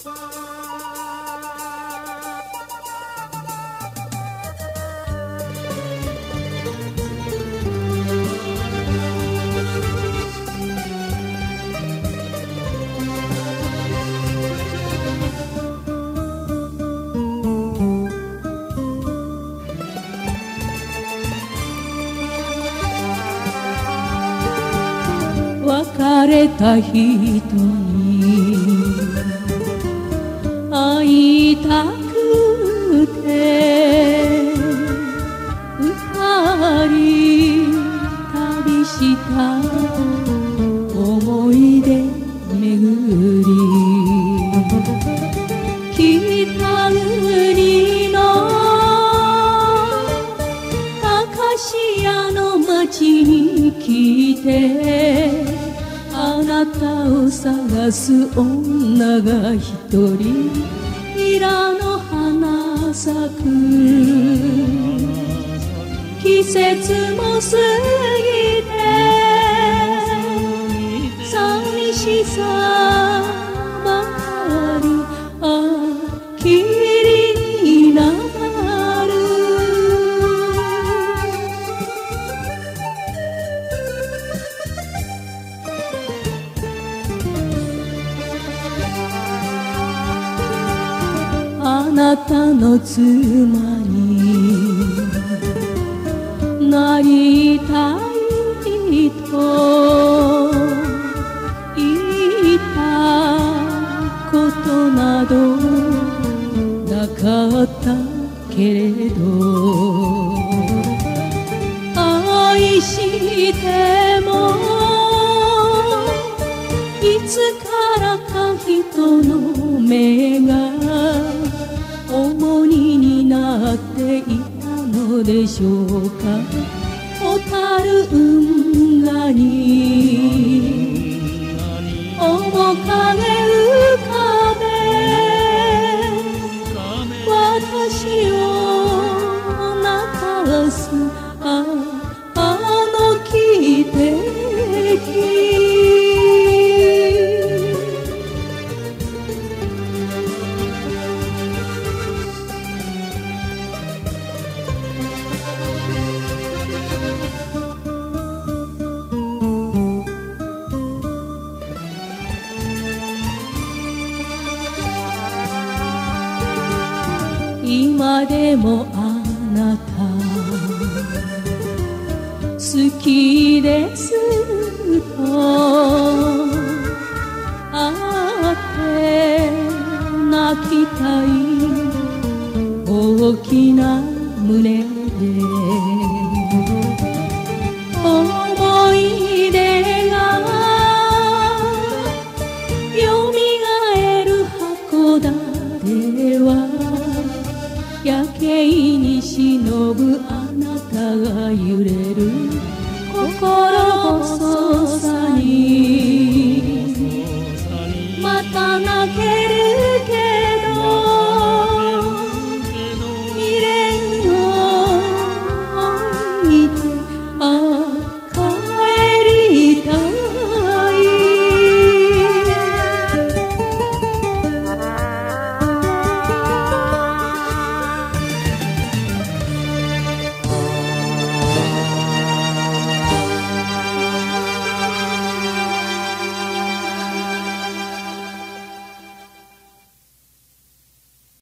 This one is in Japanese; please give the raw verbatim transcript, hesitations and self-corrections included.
別れた人に会いたくて二人旅した思い出巡り北国のアカシアの街に来てあなたを探す女が一人ビラの花咲く季節も過ぎて寂しさばかりああ霧になるあなたの妻になりたいと言ったことなどなかったけれど愛してもいつからか人の目が重荷になっていたのでしょうか小樽運河に面影浮かべ私を泣かすああの汽笛今でもあなた好きですと会って泣きたい大きな胸で思い出がよみがえる函館は夜景に忍ぶあなたが揺れる心細さにまた泣けるけ